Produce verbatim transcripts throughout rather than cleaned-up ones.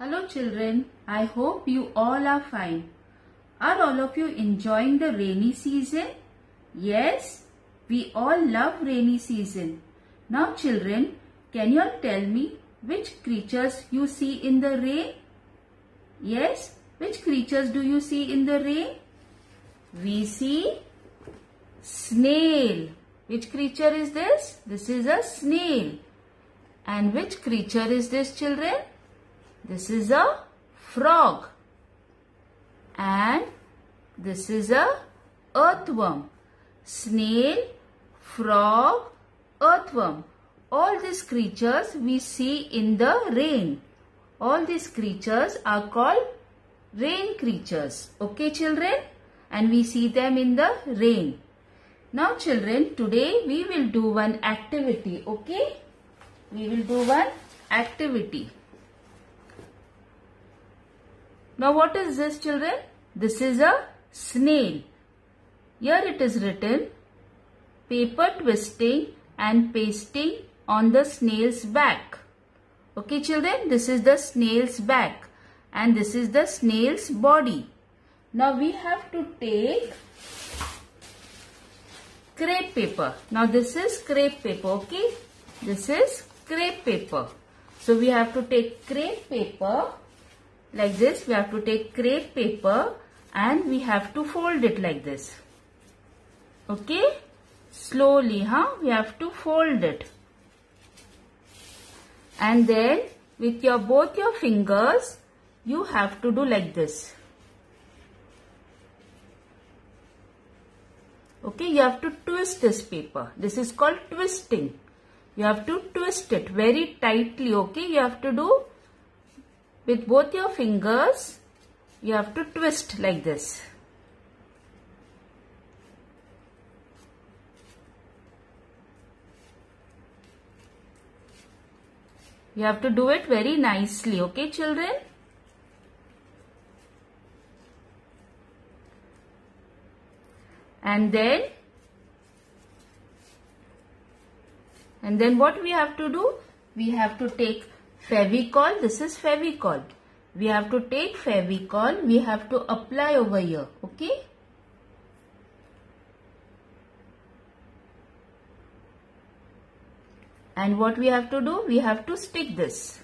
Hello children, I hope you all are fine. Are all of you enjoying the rainy season? Yes, we all love rainy season. Now children, can you all tell me which creatures you see in the rain? Yes, which creatures do you see in the rain? We see snail. Which creature is this? This is a snail. And which creature is this, children? This is a frog. And this is a earthworm. Snail, frog, earthworm. All these creatures we see in the rain. All these creatures are called rain creatures. Okay, children? And we see them in the rain. Now, children, today we will do one activity. Okay? We will do one activity. Now, what is this, children? This is a snail. Here it is written, paper twisting and pasting on the snail's back. Okay, children, this is the snail's back and this is the snail's body. Now, we have to take crepe paper. Now, this is crepe paper, okay? This is crepe paper. So, we have to take crepe paper. Like this, we have to take crepe paper and we have to fold it like this. Okay? Slowly, huh? We have to fold it. And then with your both your fingers, you have to do like this. Okay? You have to twist this paper. This is called twisting. You have to twist it very tightly. Okay? You have to do with both your fingers, you have to twist like this. You have to do it very nicely, okay, children? And then, and then what we have to do? We have to take Fevicol. This is Fevicol. We have to take Fevicol. We have to apply over here. Okay? And what we have to do? We have to stick this.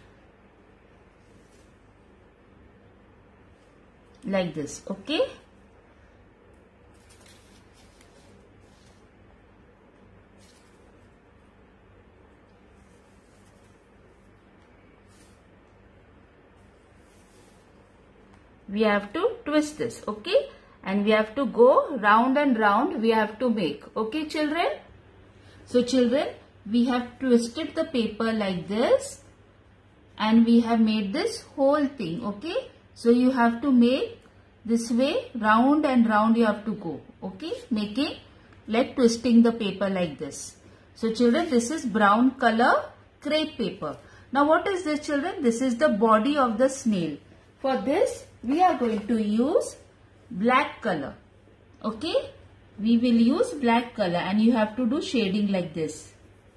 Like this. Okay? We have to twist this, okay? And we have to go round and round we have to make, okay, children? So, children, we have twisted the paper like this and we have made this whole thing, okay? So, you have to make this way round and round you have to go, okay? Making like twisting the paper like this. So, children, this is brown color crepe paper. Now, what is this, children? This is the body of the snail. For this, we are going to use black color. Okay? We will use black color and you have to do shading like this.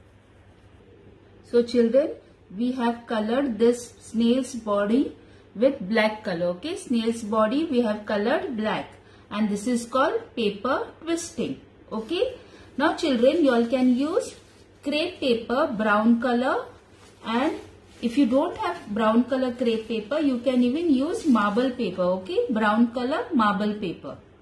So children, we have colored this snail's body with black color. Okay? Snail's body we have colored black. And this is called paper twisting. Okay? Now children, you all can use crepe paper, brown color, and if you don't have brown color crepe paper, you can even use marble paper, okay? Brown color marble paper.